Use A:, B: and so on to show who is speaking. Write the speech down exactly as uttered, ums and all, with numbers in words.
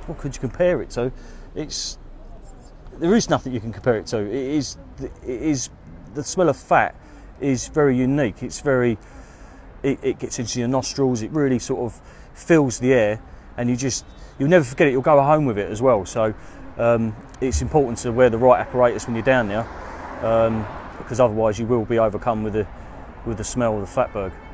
A: what could you compare it to? It's there is nothing you can compare it to. It is it is the smell of fat is very unique. It's very it, it gets into your nostrils. It really sort of fills the air, and you just you'll never forget it. You'll go home with it as well. So um, it's important to wear the right apparatus when you're down there, um, because otherwise you will be overcome with the with the smell of the FatBerg.